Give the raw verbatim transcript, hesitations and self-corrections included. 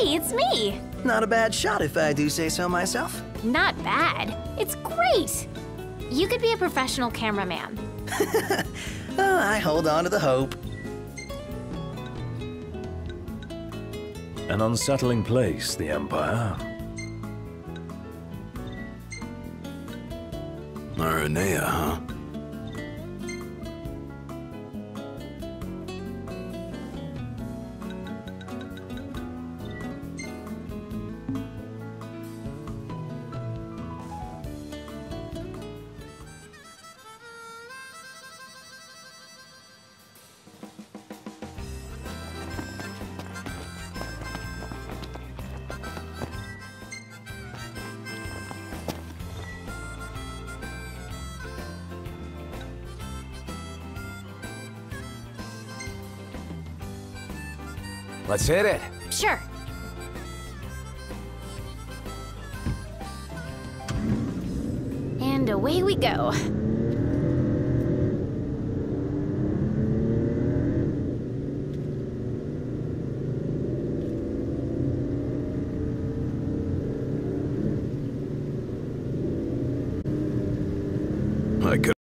Hey, it's me! Not a bad shot if I do say so myself. Not bad. It's great! You could be a professional cameraman. Oh, I hold on to the hope. An unsettling place, the Empire. Aranea, huh? Let's hit it. Sure. And away we go.